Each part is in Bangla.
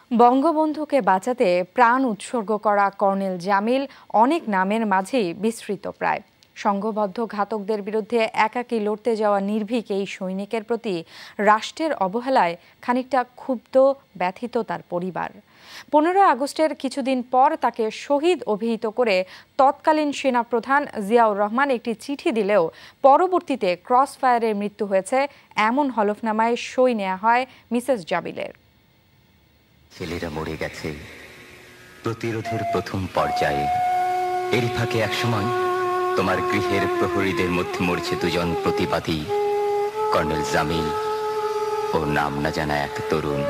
বঙ্গবন্ধুকে বাঁচাতে প্রাণ উৎসর্গ করা কর্নেল জামিল অনেক নামের মাঝেই বিস্তৃত প্রায়। সংঘবদ্ধ ঘাতকদের বিরুদ্ধে একাকী লড়তে যাওয়া নির্ভীক এই সৈনিকের প্রতি রাষ্ট্রের অবহেলায় খানিকটা ক্ষুব্ধ ব্যথিত তার পরিবার। 15 আগস্টের কিছুদিন পর তাকে শহীদ অভিহিত করে তৎকালীন সেনাপ্রধান জিয়াউর রহমান একটি চিঠি দিলেও পরবর্তীতে ক্রস ফায়ারে মৃত্যু হয়েছে এমন হলফনামায় সই নেওয়া হয় মিসেস জামিলের। ছেলেরা মরে গেছে প্রতিরোধের প্রথম পর্যায়ে। এরই ফাঁকে একসময় তোমার গৃহের প্রহরীদের মধ্যে মরছে দুজন প্রতিবাদী, কর্নেল জামিল ও নাম না জানা এক তরুণ।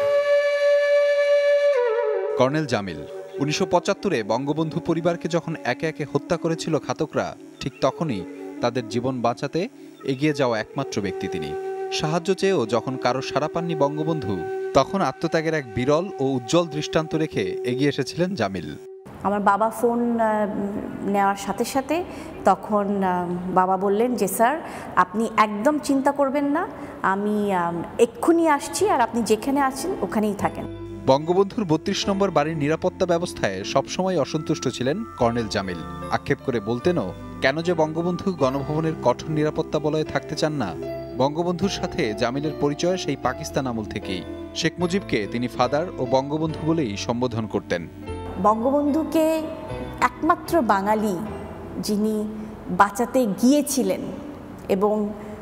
কর্নেল জামিল 1975-এ বঙ্গবন্ধু পরিবারকে যখন একে একে হত্যা করেছিল ঘাতকরা, ঠিক তখনই তাদের জীবন বাঁচাতে এগিয়ে যাওয়া একমাত্র ব্যক্তি তিনি। সাহায্য চেয়েও যখন কারো সাড়া পাননি বঙ্গবন্ধু, তখন আত্মত্যাগের এক বিরল ও উজ্জ্বল দৃষ্টান্ত রেখে এগিয়ে এসেছিলেন জামিল। আমার বাবা ফোন নেওয়ার সাথে সাথে তখন বাবা বললেন যে স্যার আপনি একদম চিন্তা করবেন না, আমি এক্ষুনি আসছি, আর আপনি যেখানে আছেন ওখানেই থাকেন। বঙ্গবন্ধুর 32 নম্বর বাড়ির নিরাপত্তা ব্যবস্থায় সবসময় অসন্তুষ্ট ছিলেন কর্নেল জামিল। আক্ষেপ করে বলতেনও, কেন যে বঙ্গবন্ধু গণভবনের কঠোর নিরাপত্তা বলয়ে থাকতে চান না। বঙ্গবন্ধুর সাথে জামিলের পরিচয় সেই পাকিস্তান আমল থেকেই। শেখ মুজিবকে তিনি ফাদার ও বঙ্গবন্ধু বলেই সম্বোধন করতেন। বঙ্গবন্ধুকে একমাত্র বাঙালি যিনি বাঁচাতে গিয়েছিলেন এবং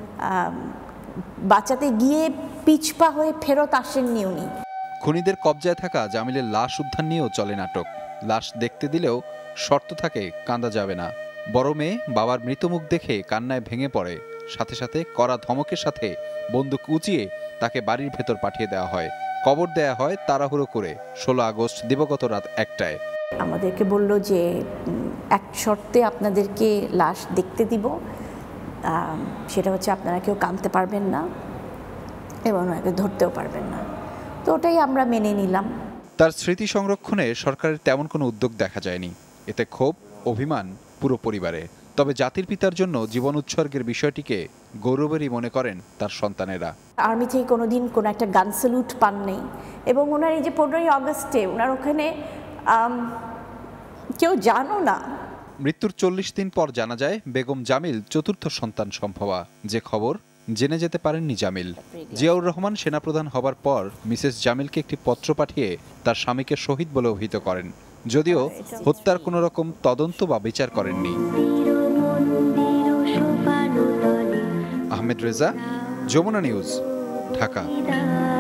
বাঁচাতে গিয়ে পিছপা হয়ে ফেরত আসেননি উনি। খুনিদের কবজায় থাকা জামিলের লাশ উদ্ধার নিয়েও চলে নাটক। লাশ দেখতে দিলেও শর্ত থাকে, কাঁদা যাবে না। বড় মেয়ে বাবার মৃতমুখ দেখে কান্নায় ভেঙে পড়ে। সাথে সাথে কড়া ধমকের সাথে বন্দুক উঁচিয়ে তাকে বাড়ির ভেতর পাঠিয়ে দেওয়া হয়। কবর দেয়া হয় তাড়াহুড়ো করে 16 আগস্ট দিবাগত রাত 1টায়। আমাদেরকে বলল যে এক শর্তে আপনাদেরকে লাশ দেখতে দিব, সেটা হচ্ছে আপনারা কেউ কাঁদতে পারবেন না এবং ওনাকে ধরতেও পারবেন না। তো ওটাই আমরা মেনে নিলাম। তার স্মৃতি সংরক্ষণে সরকারের তেমন কোনো উদ্যোগ দেখা যায়নি। এতে ক্ষোভ, অভিমান পুরো পরিবারে। তবে জাতির পিতার জন্য জীবন উৎসর্গের বিষয়টিকে গৌরবেরই মনে করেন তার সন্তানেরা। আর্মি থেকে কোনোদিন কোনো একটা গান স্যালুট পান নেই, এবং ওনার এই যে 15 আগস্টে ওনার ওখানে কেউ জানো না। মৃত্যুর 40 দিন পর জানা যায় বেগম জামিল চতুর্থ সন্তান সম্ভবা, যে খবর জেনে যেতে পারেননি জামিল। জিয়াউর রহমান সেনাপ্রধান হবার পর মিসেস জামিলকে একটি পত্র পাঠিয়ে তার স্বামীকে শহীদ বলে অভিহিত করেন, যদিও হত্যার কোনো রকম তদন্ত বা বিচার করেননি। আহমেদ রেজা, যমুনা নিউজ, ঢাকা।